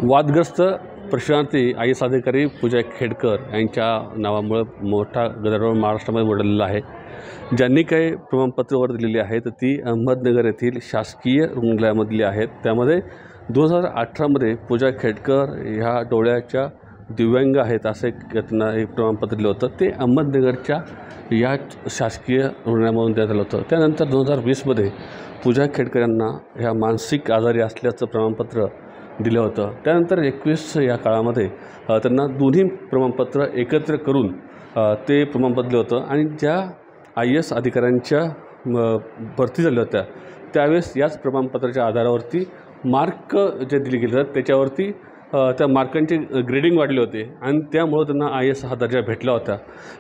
वादग्रस्त Prashanti I S अधिकारी पूजा खेडकर यांच्या नावामुळे मोठा गदारोळ महाराष्ट्रामध्ये उडलेला आहे। ज्यांनी काही प्रमाणपत्रवर दिलेली आहेत ती अहमदनगर येथील शासकीय रुग्णालयामधली आहेत। त्यामध्ये 2018 मध्ये पूजा खेडकर ह्या डोळ्याच्या दिव्यांग आहेत असे त्यांना एक प्रमाणपत्र दिलं होतं। ते अहमदनगरच्या या शासकीय रुग्णालयामधून देण्यात आलं होतं। त्यानंतर 2020 मध्ये पूजा खेडकर यांना ह्या मानसिक आजारी असल्याचं प्रमाणपत्र दिलं होतं। त्यानंतर 21 या काळामध्ये त्यांना दोन्ही प्रमाणपत्र एकत्र करून ते प्रमाणपत्र दिलं होतं आणि ज्या आय एस अधिकाऱ्यांच्या भरती झाल्या होत्या त्यावेळेस याच प्रमाणपत्राच्या आधारावरती मार्क जे दिले गेले त्याच्यावरती त्या मार्कांचे ग्रेडिंग वाढले होते आणि त्यामुळे त्यांना आय एस हा दर्जा भेटला होता।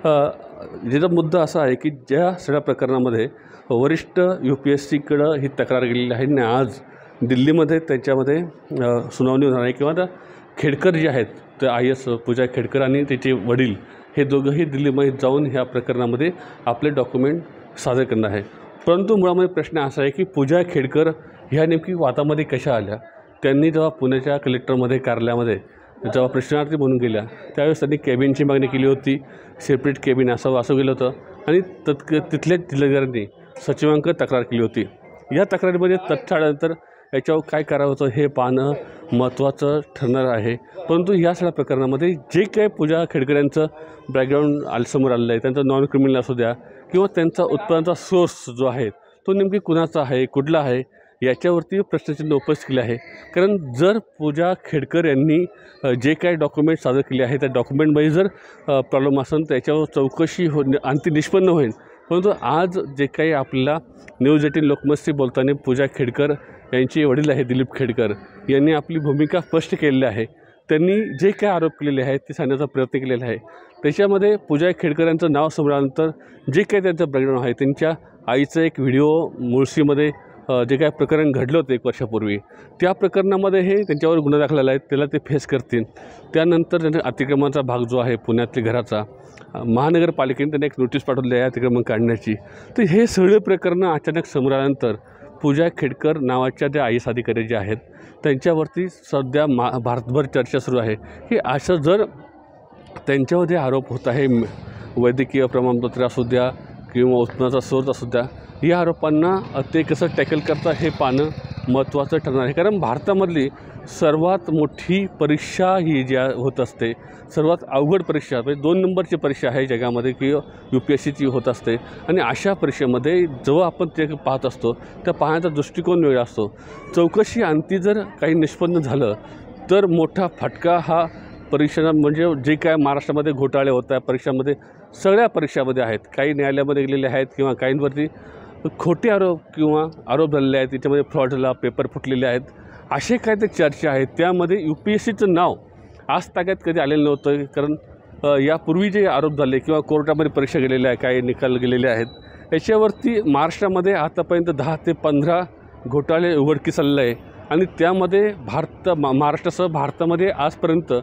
ज्याचा मुद्दा असा आहे की ज्या सगळ्या प्रकरणामध्ये वरिष्ठ UPSCकडं ही तक्रार गेलेली आहे आणि आज दिल्लीमध्ये त्याच्यामध्ये सुनावणी होणार आहे किंवा त्या खेडकर जे आहेत ते आय एस पूजा खेडकर आणि त्याचे वडील हे दोघंही दिल्लीमध्ये जाऊन ह्या प्रकरणामध्ये आपले डॉक्युमेंट सादर करणार आहे। परंतु मुळामध्ये प्रश्न असा आहे की पूजा खेडकर ह्या नेमकी वादामध्ये कशा आल्या। त्यांनी जेव्हा पुण्याच्या कलेक्टरमध्ये कार्यालयामध्ये जेव्हा प्रश्नार्थी म्हणून गेल्या त्यावेळेस त्यांनी कॅबिनची मागणी केली होती, सेपरेट कॅबिन असं गेलं होतं आणि तिथल्या जिल्हाधिकाऱ्यांनी सचिवांक तक्रार केली होती। या तक्रारीमध्ये तथ्य आल्यानंतर याच्यावर काय करावं होतं हे पाहणं महत्त्वाचं ठरणार आहे। परंतु या सगळ्या प्रकरणामध्ये जे काही पूजा खेडकर यांचं बॅकग्राऊंड समोर आलेलं आहे, त्यांचं नॉन क्रिमिनल असू द्या किंवा त्यांचा उत्पन्नाचा सोर्स जो आहे तो नेमकी कुणाचा आहे, कुठला आहे, याच्यावरती प्रश्नचिन्ह उपस्थित केले आहे। कारण जर पूजा खेडकर यांनी जे काही डॉक्युमेंट सादर केले आहे त्या डॉक्युमेंटमध्ये जर प्रॉब्लेम असेल तर याच्यावर चौकशी आणि ती निष्पन्न होईल। परंतु आज जे काही आपल्याला न्यूज 18 लोकमतशी बोलताना पूजा खेडकर यांचे वडील आहे दिलीप खेडकर यांनी आपली भूमिका स्पष्ट केलेली आहे। त्यांनी जे काय आरोप केलेले आहेत ते सांगण्याचा प्रयत्न केलेला आहे। त्याच्यामध्ये पूजा खेडकर यांचं नाव समोर आल्यानंतर जे काही त्यांचं बॅकग्राऊंड आहे, त्यांच्या आईचं एक व्हिडिओ मुळशीमध्ये जे काय प्रकरण घडलं होतं 1 वर्षापूर्वी त्या प्रकरणामध्ये हे त्यांच्यावर गुन्हा दाखल झाला आहे, त्याला ते फेस करतील। त्यानंतर त्यांच्या अतिक्रमणाचा भाग जो आहे पुण्यातल्या घराचा महानगरपालिकेने त्यांना एक नोटीस पाठवली आहे अतिक्रमण काढण्याची। तर हे सगळे प्रकरणं अचानक समोर आल्यानंतर पूजा खेडकर नावाच्या ज्या आय एस अधिकारी जे आहेत त्यांच्यावरती सध्या भारतभर चर्चा सुरू आहे की असं जर त्यांच्यावर जे आरोप होत आहे वैद्यकीय प्रमाणपत्र असू द्या किंवा उत्पन्नाचा सोर्स असू द्या या आरोपांना ते कसं टॅकल करतात हे पाहणं महत्त्वाचं ठरणार आहे। कारण भारतामधली सर्वात मोठी परीक्षा ही ज्या होत असते, सर्वात अवघड परीक्षा म्हणजे 2 नंबरची परीक्षा आहे जगामध्ये की UPSCची होत असते आणि अशा परीक्षेमध्ये जेव्हा आपण ते पाहत असतो त्या पाहण्याचा दृष्टिकोन वेगळा असतो। चौकशी अंती जर काही निष्पन्न झालं तर मोठा फटका हा परीक्षा म्हणजे जे काय महाराष्ट्रामध्ये घोटाळे होत आहे परीक्षामध्ये सगळ्या परीक्षामध्ये आहेत, काही न्यायालयामध्ये गेलेले आहेत किंवा काहींवरती खोटे आरोप किंवा आरोप झालेले आहेत, त्याच्यामध्ये फ्रॉड झाला, पेपर फुटलेले आहेत, असे काय ते चर्चा आहेत। त्यामध्ये UPSCचं नाव आज तागात कधी आलेलं नव्हतं। कारण यापूर्वी जे आरोप झाले किंवा कोर्टामध्ये परीक्षा गेलेल्या आहे, काही निकाल गेलेले आहेत, याच्यावरती महाराष्ट्रामध्ये आतापर्यंत 10 ते 15 घोटाळे उघडकीस आलेले आहे आणि त्यामध्ये महाराष्ट्रासह भारतामध्ये आजपर्यंत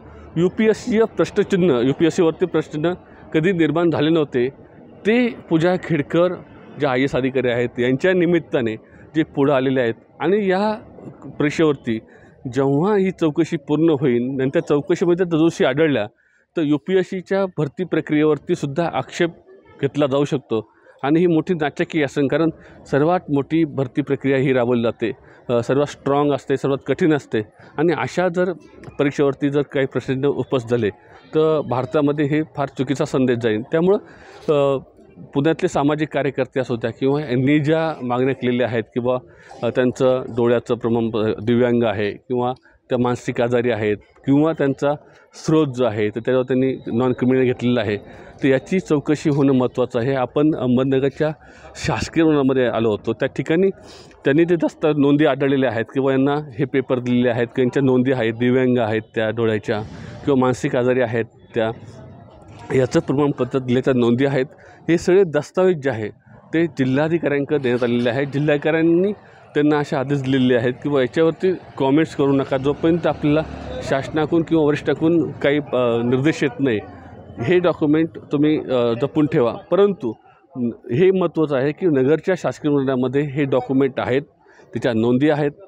UPSCवरती प्रश्नचिन्ह कधी निर्माण झाले नव्हते। ते पूजा खेडकर जे आय एस अधिकारी आहेत यांच्या निमित्ताने जे पुढे आलेले आहेत आणि या परीक्षेवरती जेव्हा ही चौकशी पूर्ण होईल नंतर चौकशीमध्ये दोषी आढळल्या तर UPSCच्या भरती प्रक्रियेवरती सुद्धा आक्षेप घेतला जाऊ शकतो आणि ही मोठी नाचक्की असेल। कारण सर्वात मोठी भरती प्रक्रिया ही राबवली जाते, सर्वात स्ट्रॉंग असते, सर्वात कठीण असते आणि अशा जर परीक्षेवरती जर काही प्रश्न उपस्थित झाले तर भारतामध्ये हे फार चुकीचा संदेश जाईल। त्यामुळं पुण्यातले सामाजिक कार्यकर्ते असू द्या किंवा यांनी ज्या मागण्या केलेल्या आहेत किंवा त्यांचं डोळ्याचं दिव्यांग आहे किंवा त्या मानसिक आजारी आहेत किंवा त्यांचा स्रोत जो आहे तर त्याच्यावर त्यांनी नॉन क्रिमिनल घेतलेला आहे तर याची चौकशी होणं महत्त्वाचं आहे। आपण अहमदनगरच्या शासकीय रुग्णालयामध्ये आलो होतो, त्या ठिकाणी त्यांनी ते नोंदी आढळलेल्या आहेत किंवा यांना हे पेपर दिलेले आहेत की यांच्या नोंदी आहेत, दिव्यांग आहेत त्या डोळ्याच्या किंवा मानसिक आजारी आहेत त्या याचं प्रमाणपत्र दिल्याच्या नोंदी आहेत। हे सगळे दस्तावेज जे आहे ते जिल्हाधिकाऱ्यांकडे देण्यात आलेले आहेत। जिल्हाधिकाऱ्यांनी त्यांना असे आदेश दिलेले आहेत किंवा याच्यावरती कॉमेंट्स करू नका जोपर्यंत आपल्याला शासनाकडून किंवा वरिष्ठाकडून काही निर्देश येत नाही, हे डॉक्युमेंट तुम्ही जपून ठेवा। परंतु हे महत्त्वाचं आहे की नगरच्या शासकीय रुग्णालयामध्ये हे डॉक्युमेंट आहेत, त्याच्या नोंदी आहेत,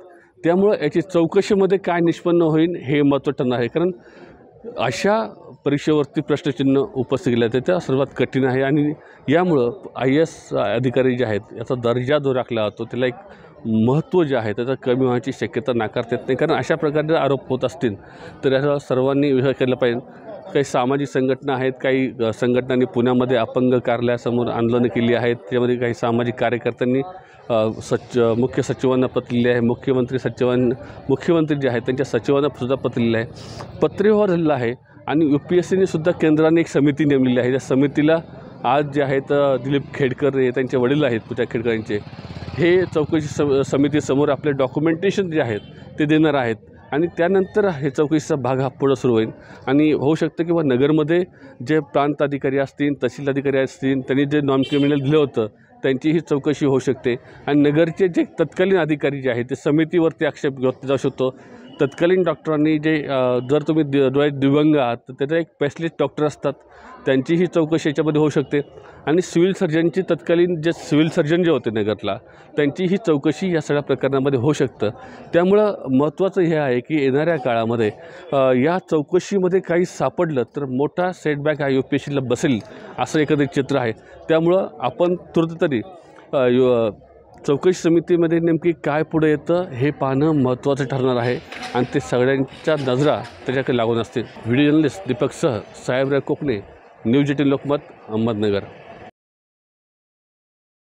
त्यामुळं याची चौकशीमध्ये काय निष्पन्न होईल हे महत्त्वाचं ठरणार आहे. कारण अशा परीक्षेवरती प्रश्नचिन्ह उपस्थित केलं ते सर्वात कठीण आहे आणि यामुळं IAS अधिकारी जे आहेत याचा दर्जा जो राखला जातो त्याला एक महत्त्व जे आहे त्याचं कमी होण्याची शक्यता नाकारता येत नाही. कारण अशा प्रकारे आरोप होत असतील तर याचा सर्वांनी विचार केला पाहिजे. काही सामाजिक संघटना आहेत, काही संघटनांनी पुण्यामध्ये अपंग कार्यालयासमोर आंदोलनं केली आहेत. त्यामध्ये काही सामाजिक कार्यकर्त्यांनी मुख्य सचिवांना पत्र लिहिले आहे. मुख्यमंत्री जे आहेत त्यांच्या सचिवांना सुद्धा पत्र लिहिलं आहे. पत्रव्यवहार झालेला आहे आणि UPSCने सुद्धा केंद्राने एक समिती नेमलेली आहे. त्या समितीला आज जे आहेत दिलीप खेडकर हे त्यांचे वडील आहेत पूजा खेडकर यांचे, हे चौकशी समितीसमोर आपले डॉक्युमेंटेशन जे आहेत ते देणार आहेत आणि त्यानंतर हे चौकशीचा भाग हा पुढं सुरू होईल. आणि होऊ शकतं किंवा नगरमध्ये जे प्रांत अधिकारी असतील, तहसील अधिकारी असतील, त्यांनी जे नॉन क्रिमिनल दिलं होतं त्यांचीही चौकशी होऊ शकते. आणि नगरचे जे तत्कालीन अधिकारी जे आहेत ते समितीवरती आक्षेप घेतला जाऊ शकतो. तत्कालीन डॉक्टरांनी जे जर तुम्ही डोळ्यात दिव्यांग आहात तर त्याचा एक स्पेशलिस्ट डॉक्टर असतात, त्यांचीही चौकशी याच्यामध्ये होऊ शकते. आणि सिव्हिल सर्जनची तत्कालीन जे सिव्हिल सर्जन जे होते नगरला त्यांचीही चौकशी या सगळ्या प्रकरणामध्ये होऊ शकतं. त्यामुळं महत्त्वाचं हे आहे की येणाऱ्या काळामध्ये या चौकशीमध्ये काही सापडलं तर मोठा सेटबॅक हा UPSCला बसेल असं एकंदरीत चित्र आहे. त्यामुळं आपण तुर्त तरी चौकशी समितीमध्ये नेमकी काय पुढे येतं हे पाहणं महत्त्वाचं ठरणार आहे आणि ते सगळ्यांच्या नजरा त्याच्याकडे लागून असतील. व्हिडिओ जर्नलिस्ट दीपक सह साहेबराव कोकणे, न्यूज 18 लोकमत, अहमदनगर.